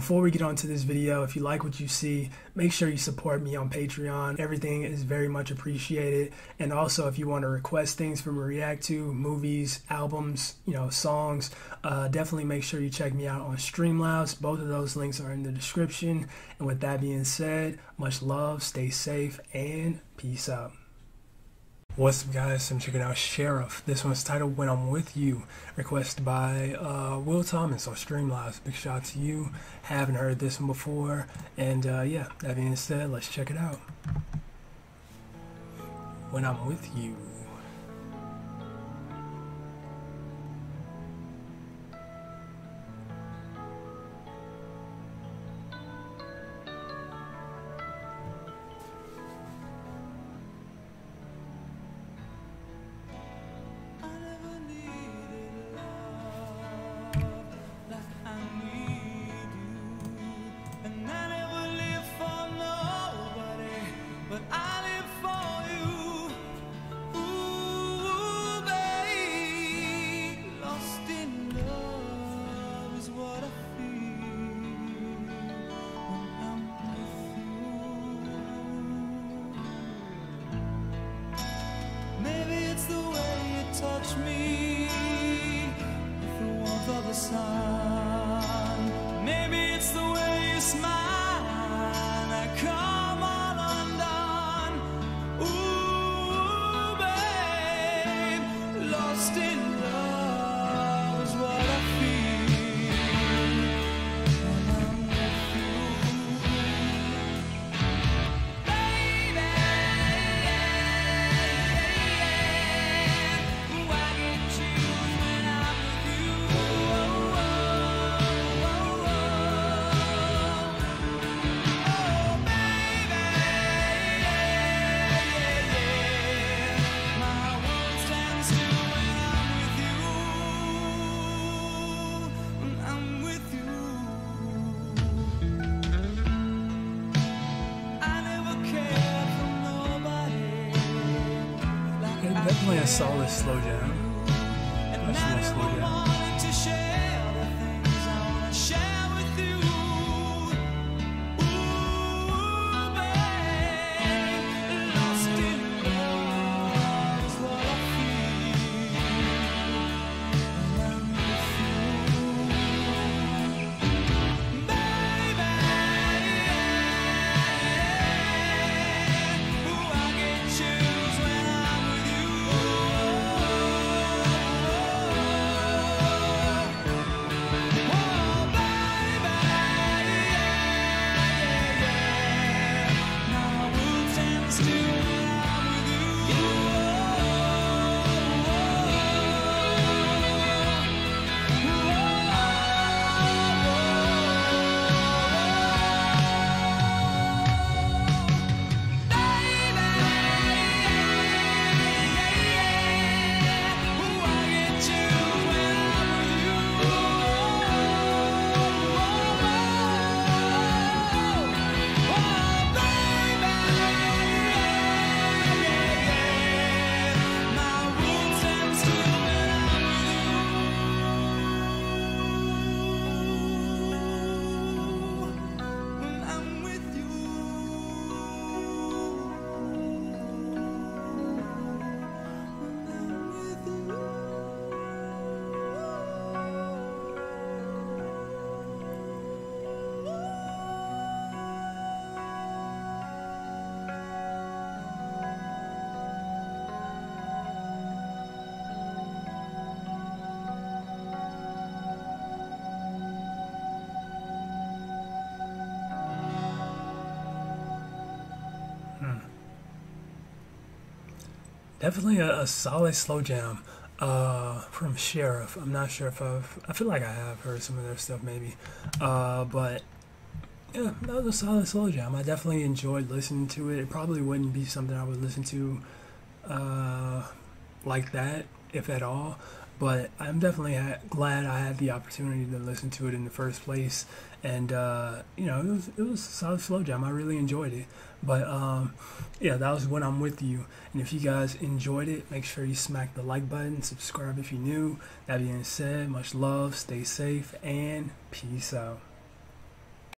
before we get on to this video, if you like what you see, make sure you support me on Patreon. Everything is very much appreciated. And also, if you want to request things for me to react to, movies, albums, songs, definitely make sure you check me out on Streamlabs. Both of those links are in the description. And with that being said, much love, stay safe, and peace out. What's up, guys? I'm checking out Sheriff. This one's titled When I'm With You, requested by Will Thomas on Streamlabs. Big shout out to you. Haven't heard this one before. And yeah, that being said, let's check it out. When I'm With You. Touch me with the warmth of the sun. Maybe it's the way you smile that come all undone. Ooh, babe, lost in love is what I feel when I'm with you, baby. Definitely a solid slow jam. Definitely a slow jam. Definitely a solid slow jam from Sheriff. I'm not sure if I feel like I have heard some of their stuff maybe. But yeah, that was a solid slow jam. I definitely enjoyed listening to it. It probably wouldn't be something I would listen to like that, if at all. But I'm definitely glad I had the opportunity to listen to it in the first place. And, you know, it was a solid slow jam. I really enjoyed it. But, yeah, that was When I'm With You. And if you guys enjoyed it, make sure you smack the like button, subscribe if you're new. That being said, much love, stay safe, and peace out.